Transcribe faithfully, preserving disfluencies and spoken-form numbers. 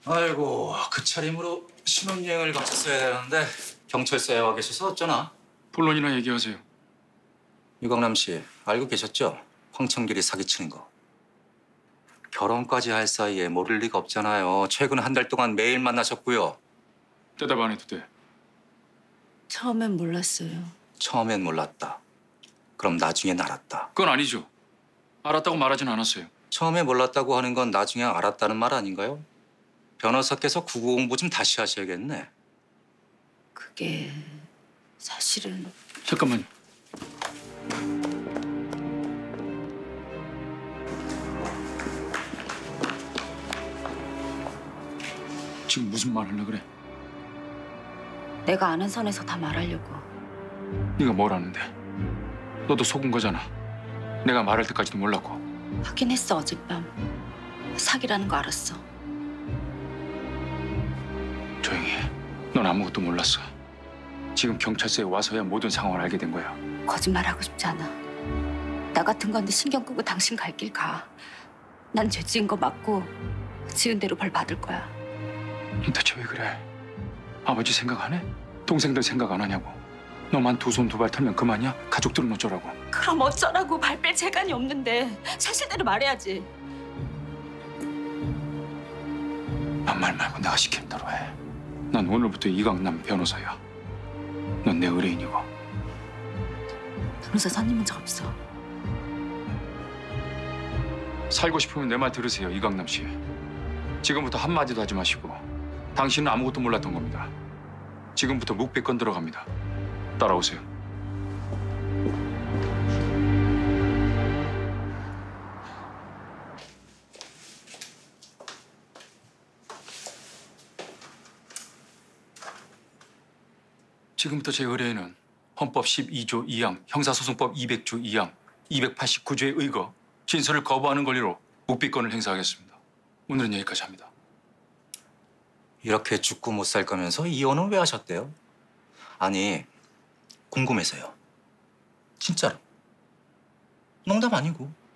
아이고, 그 차림으로 신혼여행을 갔었어야 되는데 경찰서에 와 계셔서 어쩌나? 본론이나 얘기하세요. 유강남 씨, 알고 계셨죠? 황청길이 사기치는 거. 결혼까지 할 사이에 모를 리가 없잖아요. 최근 한 달 동안 매일 만나셨고요. 대답 안 해도 돼. 처음엔 몰랐어요. 처음엔 몰랐다. 그럼 나중엔 알았다. 그건 아니죠. 알았다고 말하진 않았어요. 처음에 몰랐다고 하는 건 나중에 알았다는 말 아닌가요? 변호사께서 국어 공부 좀 다시 하셔야겠네. 그게 사실은 잠깐만요. 지금 무슨 말 하려 그래? 내가 아는 선에서 다 말하려고. 네가 뭘 아는데? 너도 속은 거잖아. 내가 말할 때까지도 몰랐고. 하긴 했어, 어젯밤. 사기라는 거 알았어. 조용히 해. 넌 아무것도 몰랐어. 지금 경찰서에 와서야 모든 상황을 알게 된 거야. 거짓말하고 싶지 않아. 나 같은 건데 신경 끄고 당신 갈 길 가. 난 죄 지은 거 맞고 지은 대로 벌 받을 거야. 대체 왜 그래? 아버지 생각 안 해? 동생들 생각 안 하냐고. 너만 두 손 두 발 털면 그만이야? 가족들은 어쩌라고? 그럼 어쩌라고. 발 뺄 재간이 없는데 사실대로 말해야지. 난 말 말고 내가 시키는 대로 해. 난 오늘부터 이강남 변호사야. 넌 내 의뢰인이고. 변호사 선임한 적 없어. 살고 싶으면 내 말 들으세요, 이강남 씨. 지금부터 한마디도 하지 마시고 당신은 아무것도 몰랐던 겁니다. 지금부터 묵비권 들어갑니다. 따라오세요. 지금부터 제 의뢰인은 헌법 십이 조 이 항, 형사소송법 이백 조 이 항, 이백팔십구 조에 의거 진술을 거부하는 권리로 묵비권을 행사하겠습니다. 오늘은 여기까지 합니다. 이렇게 죽고 못 살 거면서 이혼은 왜 하셨대요? 아니, 궁금해서요. 진짜로. 농담 아니고.